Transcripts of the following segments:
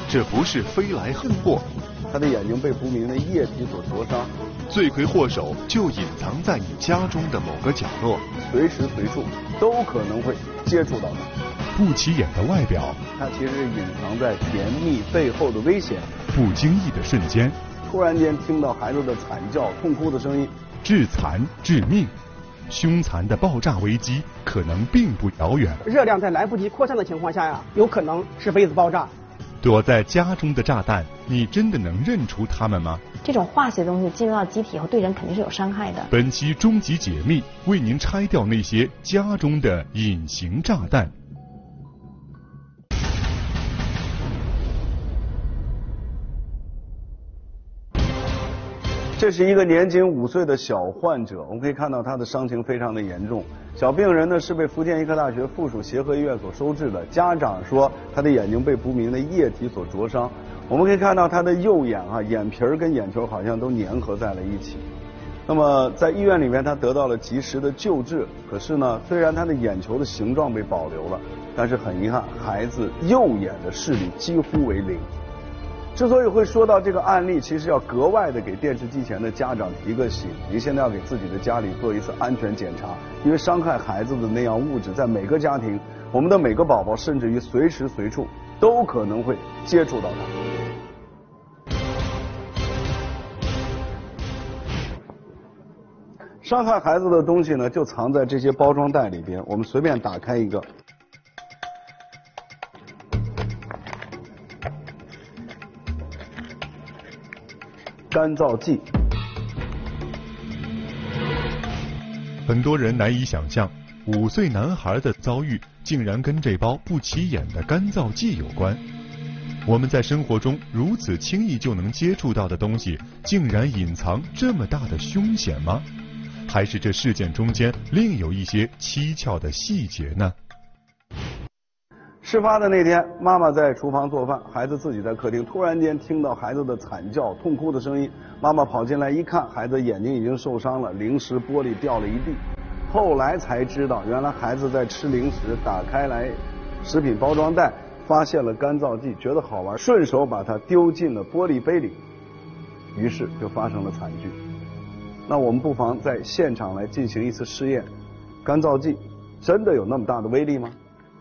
这不是飞来横祸， 他的眼睛被不明的液体所灼伤， 罪魁祸首就隐藏在你家中的某个角落， 随时随处都可能会接触到他。 不起眼的外表， 它其实是隐藏在甜蜜背后的危险。 不经意的瞬间， 突然间听到孩子的惨叫、痛哭的声音， 致残致命，凶残的爆炸危机可能并不遥远。 热量在来不及扩散的情况下呀，有可能是杯子爆炸。 躲在家中的炸弹，你真的能认出它们吗？ 这种化学东西进入到机体后，对人肯定是有伤害的。 本期终极解密，为您拆掉那些家中的隐形炸弹。 这是一个年仅5岁的小患者，我们可以看到他的伤情非常的严重。小病人呢是被福建医科大学附属协和医院所收治的，家长说他的眼睛被不明的液体所灼伤。我们可以看到他的右眼眼皮跟眼球好像都粘合在了一起。那么在医院里面他得到了及时的救治，可是呢，虽然他的眼球的形状被保留了，但是很遗憾，孩子右眼的视力几乎为零。之所以会说到这个案例，其实要格外的给电视机前的家长提个醒，您现在要给自己的家里做一次安全检查，因为伤害孩子的那样物质在每个家庭，我们的每个宝宝，甚至于随时随处都可能会接触到它。伤害孩子的东西呢，就藏在这些包装袋里边，我们随便打开一个。干燥剂。 很多人难以想象，5岁男孩的遭遇竟然跟这包不起眼的干燥剂有关。我们在生活中如此轻易就能接触到的东西，竟然隐藏这么大的凶险吗？还是这事件中间另有一些蹊跷的细节呢？ 事发的那天，妈妈在厨房做饭，孩子自己在客厅，突然间听到孩子的惨叫、痛哭的声音。妈妈跑进来一看，孩子眼睛已经受伤了，零食玻璃掉了一地。后来才知道，原来孩子在吃零食，打开来食品包装袋，发现了干燥剂，觉得好玩，顺手把它丢进了玻璃杯里，于是就发生了惨剧。那我们不妨在现场来进行一次试验，干燥剂真的有那么大的威力吗？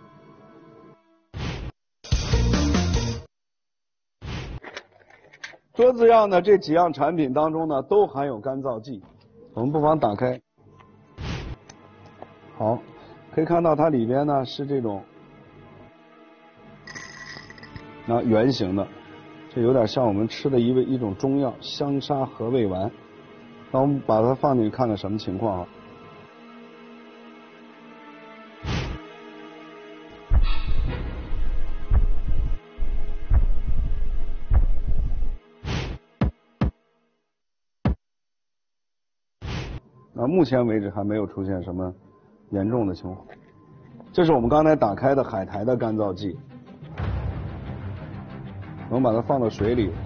桌子上的这几样产品当中呢，都含有干燥剂。我们不妨打开，好，可以看到它里边呢是这种圆形的，这有点像我们吃的一种中药香砂和味丸。那我们把它放进去看看什么情况啊？目前为止还没有出现什么严重的情况。这是我们刚才打开的海苔的干燥剂，我们把它放到水里，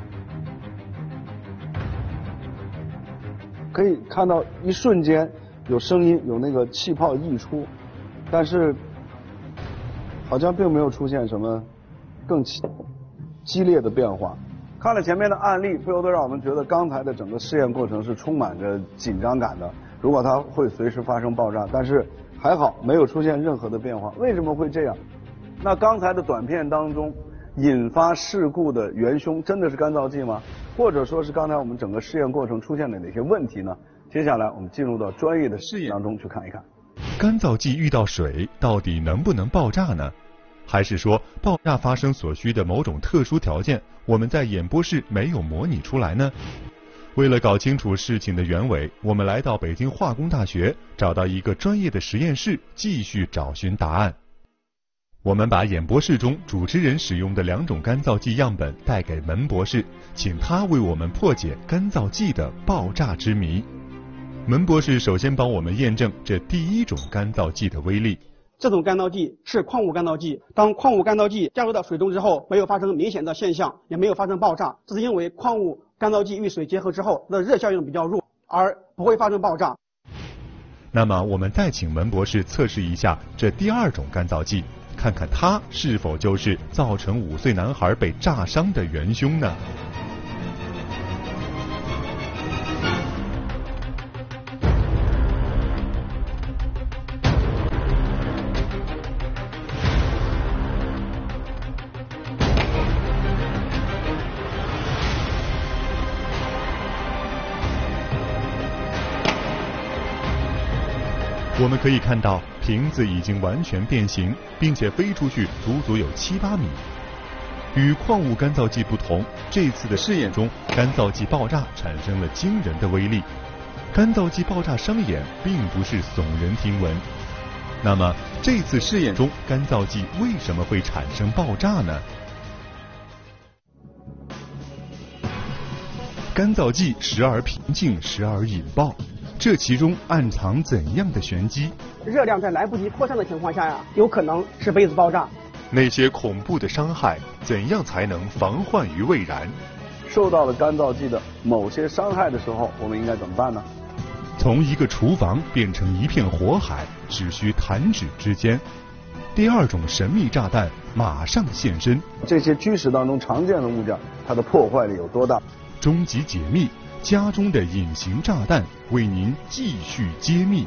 可以看到一瞬间有声音，有那个气泡溢出，但是好像并没有出现什么更激烈的变化。看了前面的案例，不由得让我们觉得刚才的整个试验过程是充满着紧张感的。如果它会随时发生爆炸，但是还好没有出现任何的变化。为什么会这样？那刚才的短片当中引发事故的元凶真的是干燥剂吗？或者说是刚才我们整个试验过程出现的哪些问题呢？接下来我们进入到专业的试验当中去看一看。 干燥剂遇到水到底能不能爆炸呢？还是说爆炸发生所需的某种特殊条件，我们在演播室没有模拟出来呢？为了搞清楚事情的原委，我们来到北京化工大学，找到一个专业的实验室，继续找寻答案。我们把演播室中主持人使用的2种干燥剂样本带给门博士，请他为我们破解干燥剂的爆炸之谜。门博士首先帮我们验证这第1种干燥剂的威力。 这种干燥剂是矿物干燥剂，当矿物干燥剂加入到水中之后，没有发生明显的现象，也没有发生爆炸，这是因为矿物干燥剂与水结合之后，它的热效应比较弱，而不会发生爆炸。 那么我们再请门博士测试一下这第2种干燥剂， 看看他是否就是造成5岁男孩被炸伤的元凶呢？我们可以看到瓶子已经完全变形，并且飞出去足足有7、8米。与矿物干燥剂不同，这次的试验中，干燥剂爆炸产生了惊人的威力。干燥剂爆炸伤眼并不是耸人听闻。那么这次试验中，干燥剂为什么会产生爆炸呢？干燥剂时而平静，时而引爆。这其中暗藏怎样的玄机？ 热量在来不及扩散的情况下呀，有可能使杯子爆炸。 那些恐怖的伤害，怎样才能防患于未然？ 受到了干燥剂的某些伤害的时候，我们应该怎么办呢？ 从一个厨房变成一片火海，只需弹指之间。第2种神秘炸弹马上现身。 这些居室当中常见的物件，它的破坏力有多大？ 终极解密，家中的隐形炸弹为您继续揭秘。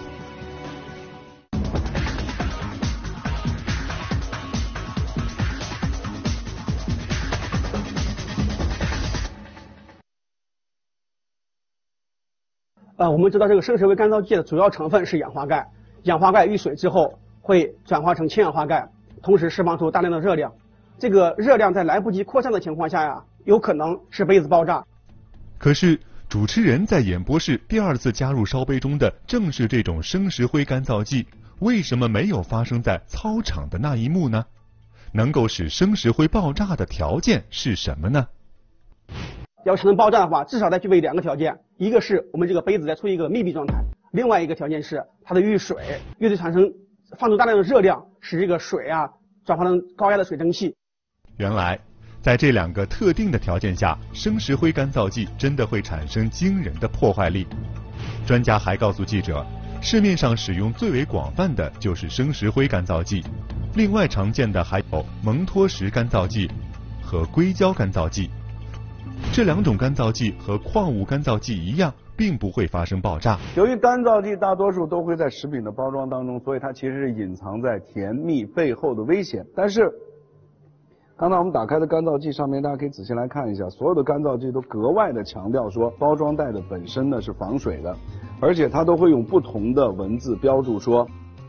我们知道这个生石灰干燥剂的主要成分是氧化钙，氧化钙遇水之后会转化成氢氧化钙，同时释放出大量的热量。这个热量在来不及扩散的情况下呀，有可能使杯子爆炸。 可是主持人在演播室第2次加入烧杯中的正是这种生石灰干燥剂，为什么没有发生在操场的那一幕呢？能够使生石灰爆炸的条件是什么呢？ 要才能爆炸的话，至少得具备2个条件，一个是我们这个杯子在处于一个密闭状态，另外一个条件是它的遇水产生放出大量的热量，使这个水啊转化成高压的水蒸气。 原来在这2个特定的条件下，生石灰干燥剂真的会产生惊人的破坏力。专家还告诉记者，市面上使用最为广泛的就是生石灰干燥剂，另外常见的还有蒙脱石干燥剂和硅胶干燥剂。这2种干燥剂和矿物干燥剂一样，并不会发生爆炸。 由于干燥剂大多数都会在食品的包装当中，所以它其实是隐藏在甜蜜背后的危险。但是刚才我们打开的干燥剂上面，大家可以仔细来看一下，所有的干燥剂都格外的强调说包装袋的本身呢是防水的，而且它都会用不同的文字标注说，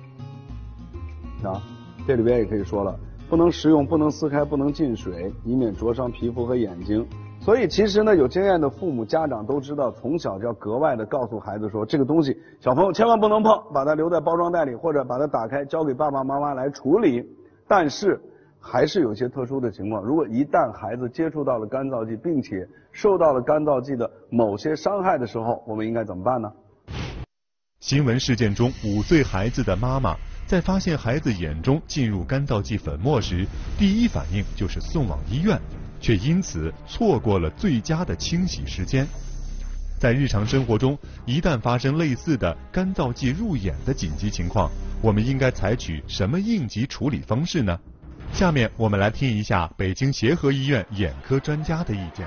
这里边也可以说了，不能食用，不能撕开，不能进水，以免灼伤皮肤和眼睛。所以其实呢，有经验的父母家长都知道，从小就要格外的告诉孩子说，这个东西小朋友千万不能碰，把它留在包装袋里，或者把它打开交给爸爸妈妈来处理。但是还是有些特殊的情况，如果一旦孩子接触到了干燥剂，并且受到了干燥剂的某些伤害的时候，我们应该怎么办呢？ 新闻事件中，5岁孩子的妈妈在发现孩子眼中进入干燥剂粉末时，第一反应就是送往医院，却因此错过了最佳的清洗时间。在日常生活中，一旦发生类似的干燥剂入眼的紧急情况，我们应该采取什么应急处理方式呢？下面我们来听一下北京协和医院眼科专家的意见。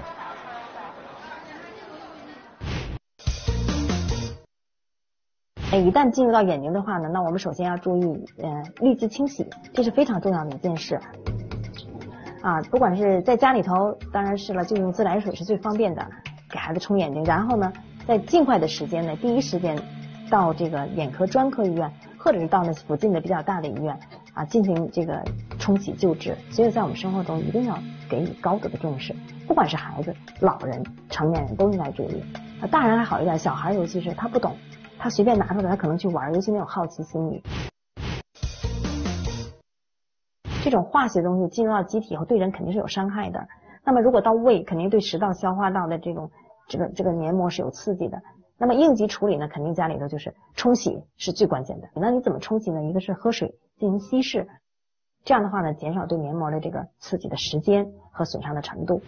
一旦进入到眼睛的话呢，那我们首先要注意立即清洗，这是非常重要的一件事。不管是在家里头，当然是了，就用自来水是最方便的，给孩子冲眼睛。然后呢，在尽快的时间内，第一时间到这个眼科专科医院，或者是到那附近的比较大的医院进行这个冲洗救治。所以在我们生活中一定要给予高度的重视，不管是孩子、老人、成年人都应该注意。大人还好一点，小孩尤其是他不懂，他随便拿出来，他可能去玩，尤其那种好奇心理。这种化学东西进入到机体后，对人肯定是有伤害的。那么如果到胃，肯定对食道、消化道的这个黏膜是有刺激的。那么应急处理呢，肯定家里头就是冲洗是最关键的。那你怎么冲洗呢？一个是喝水进行稀释，这样的话呢，减少对黏膜的这个刺激的时间和损伤的程度。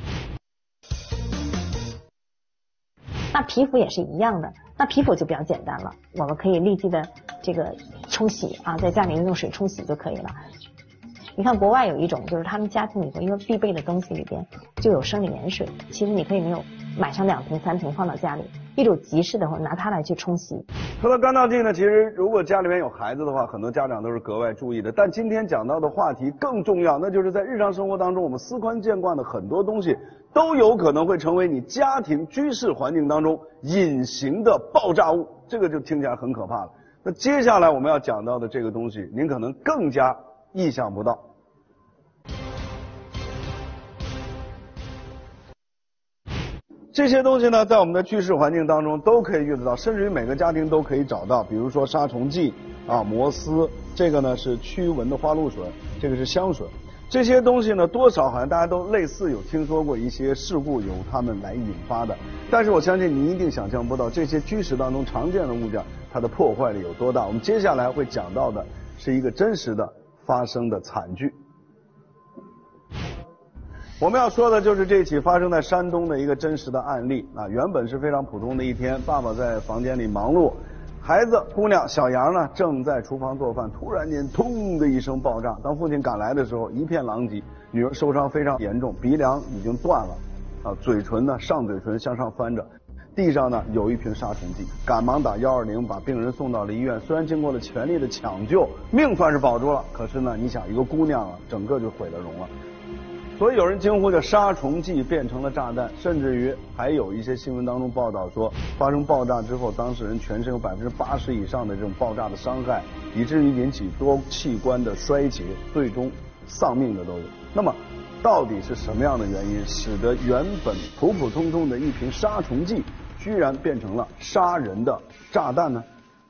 那皮肤也是一样的，那皮肤就比较简单了，我们可以立即的这个冲洗在家里用水冲洗就可以了。 你看国外有一种，就是他们家庭里头一个必备的东西里边就有生理盐水，其实你可以买上2瓶3瓶放到家里，一种急事的话拿它来去冲洗。 说到干燥剂呢，其实如果家里面有孩子的话，很多家长都是格外注意的。但今天讲到的话题更重要，那就是在日常生活当中，我们司空见惯的很多东西都有可能会成为你家庭居室环境当中隐形的爆炸物，这个就听起来很可怕了。那接下来我们要讲到的这个东西，您可能更加意想不到。这些东西呢，在我们的居室环境当中都可以遇得到，甚至于每个家庭都可以找到。比如说杀虫剂啊、摩丝，这个呢是驱蚊的花露水，这个是香水。这些东西呢，多少好像大家都类似有听说过一些事故由它们来引发的。但是我相信你一定想象不到，这些居室当中常见的物件，它的破坏力有多大。我们接下来会讲到的是一个真实的发生的惨剧。我们要说的就是这起发生在山东的一个真实的案例啊，原本是非常普通的一天，爸爸在房间里忙碌，孩子姑娘小杨呢正在厨房做饭，突然间砰的一声爆炸。当父亲赶来的时候，一片狼藉，女儿受伤非常严重，鼻梁已经断了啊，嘴唇呢上嘴唇向上翻着，地上呢有一瓶杀虫剂，赶忙打120把病人送到了医院。虽然经过了全力的抢救，命算是保住了，可是呢，你想一个姑娘啊，整个就毁了容了。所以有人惊呼着杀虫剂变成了炸弹，甚至于还有一些新闻当中报道说，发生爆炸之后，当事人全身有80%以上的这种爆炸的伤害，以至于引起多器官的衰竭，最终丧命的都有。那么，到底是什么样的原因，使得原本普普通通的一瓶杀虫剂，居然变成了杀人的炸弹呢？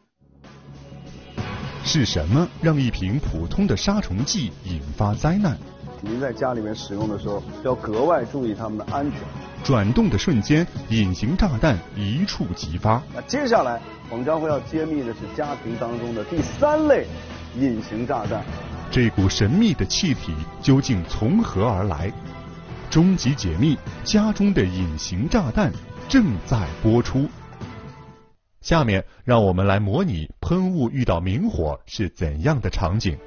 是什么让一瓶普通的杀虫剂引发灾难？ 您在家里面使用的时候，要格外注意它们的安全。 转动的瞬间，隐形炸弹一触即发。 那接下来我们将会要揭秘的是家庭当中的第3类隐形炸弹。 这股神秘的气体究竟从何而来？终极解密，家中的隐形炸弹正在播出。下面让我们来模拟喷雾遇到明火是怎样的场景。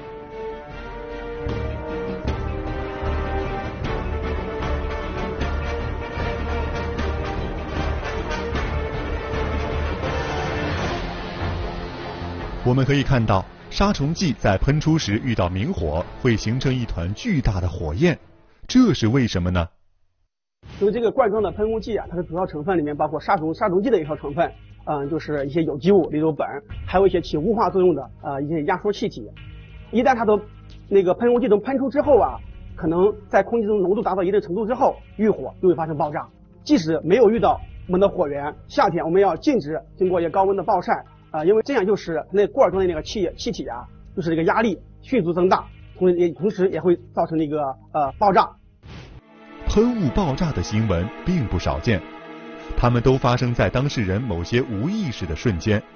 我们可以看到，杀虫剂在喷出时遇到明火，会形成一团巨大的火焰，这是为什么呢？ 所以这个罐装的喷雾剂啊，它的主要成分里面包括杀虫剂的一套成分，就是一些有机物，例如苯，还有一些起雾化作用的一些压缩气体。一旦它的那个喷雾剂中喷出之后啊，可能在空气中浓度达到一定程度之后，遇火就会发生爆炸。即使没有遇到我们的火源，夏天我们要禁止经过一些高温的暴晒。因为这样就是那罐中的那个气体啊，就是这个压力迅速增大，同时也会造成这个爆炸。 喷雾爆炸的新闻并不少见，它们都发生在当事人某些无意识的瞬间。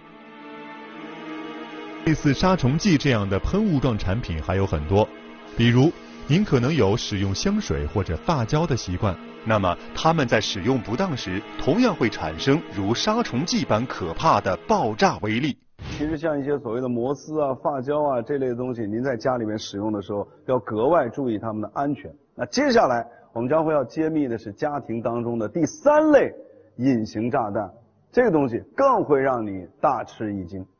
类似杀虫剂这样的喷雾状产品还有很多，比如您可能有使用香水或者发胶的习惯，那么它们在使用不当时，同样会产生如杀虫剂般可怕的爆炸威力。 其实像一些所谓的摩丝啊、发胶啊这类的东西，您在家里面使用的时候，要格外注意它们的安全。那接下来我们将会要揭秘的是家庭当中的第3类隐形炸弹，这个东西更会让你大吃一惊。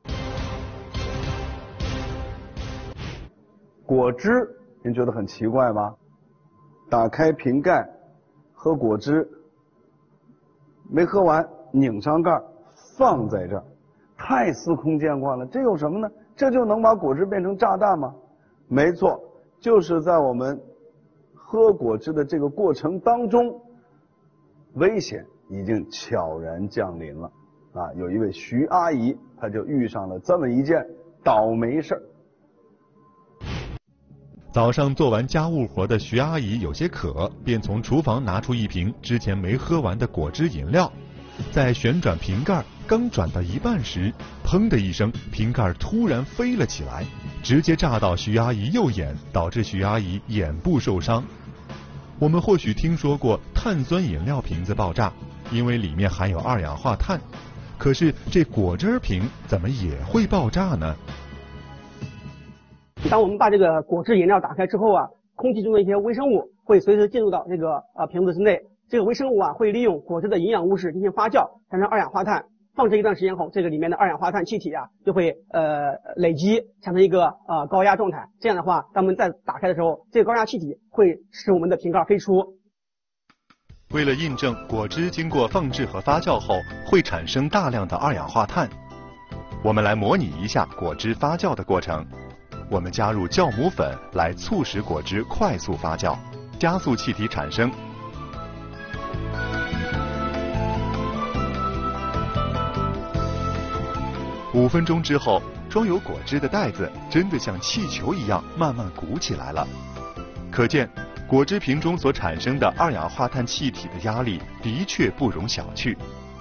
果汁，您觉得很奇怪吧？打开瓶盖喝果汁，没喝完拧上盖放在这儿，太司空见惯了。这有什么呢？这就能把果汁变成炸弹吗？没错，就是在我们喝果汁的这个过程当中，危险已经悄然降临了啊！有一位徐阿姨，她就遇上了这么一件倒霉事儿。 早上做完家务活的徐阿姨有些渴，便从厨房拿出一瓶之前没喝完的果汁饮料，在旋转瓶盖，刚转到一半时，砰的一声，瓶盖突然飞了起来，直接炸到徐阿姨右眼，导致徐阿姨眼部受伤。我们或许听说过碳酸饮料瓶子爆炸，因为里面含有2氧化碳，可是这果汁瓶怎么也会爆炸呢？ 当我们把这个果汁饮料打开之后啊，空气中的一些微生物会随时进入到这个瓶子之内。这个微生物啊会利用果汁的营养物质进行发酵，产生二氧化碳。放置一段时间后，这个里面的二氧化碳气体啊就会累积，产生一个高压状态。这样的话，当我们再打开的时候，这个高压气体会使我们的瓶盖飞出。 为了印证果汁经过放置和发酵后会产生大量的二氧化碳，我们来模拟一下果汁发酵的过程。我们加入酵母粉来促使果汁快速发酵，加速气体产生。5分钟之后，装有果汁的袋子真的像气球一样慢慢鼓起来了。可见，果汁瓶中所产生的二氧化碳气体的压力的确不容小觑。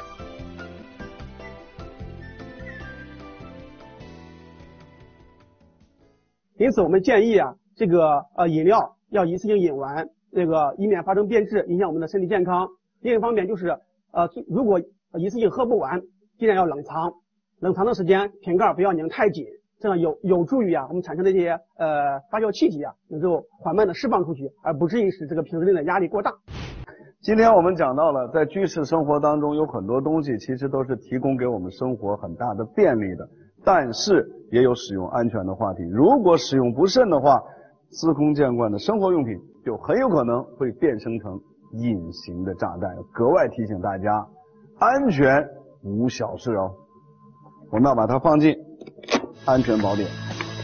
因此，我们建议啊，这个饮料要一次性饮完，这个以免发生变质，影响我们的身体健康。另一方面就是如果一次性喝不完，尽量要冷藏。冷藏的时间，瓶盖不要拧太紧，这样有助于啊我们产生的这些发酵气体啊能够缓慢的释放出去，而不至于使这个瓶子内的压力过大。 今天我们讲到了，在居士生活当中有很多东西其实都是提供给我们生活很大的便利的，但是也有使用安全的话题。如果使用不慎的话，司空见惯的生活用品就很有可能会变身成隐形的炸弹。格外提醒大家，安全无小事哦。我们要把它放进安全宝典。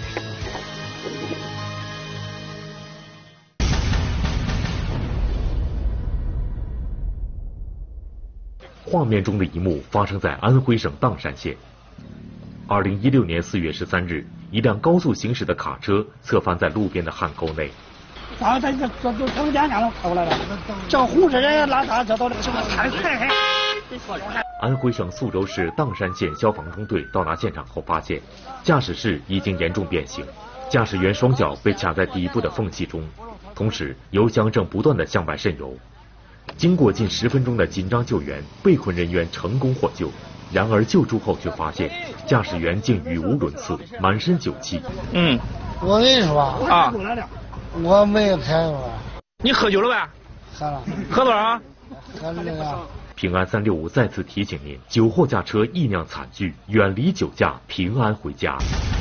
画面中的一幕发生在安徽省砀山县。2016年4月13日，一辆高速行驶的卡车侧翻在路边的旱沟内。 然后他就从两辆跑过来了，叫红色的拉大叫到那个什么太快。 安徽省宿州市砀山县消防中队到达现场后发现，驾驶室已经严重变形，驾驶员双脚被卡在底部的缝隙中，同时油箱正不断地向外渗油。经过近10分钟的紧张救援，被困人员成功获救。然而救出后却发现，驾驶员竟语无伦次，满身酒气。 我跟你说啊，我没有开过。 你喝酒了呗？ 喝了。 喝多少？ 喝那个。 平安365再次提醒您：酒后驾车易酿惨剧，远离酒驾，平安回家。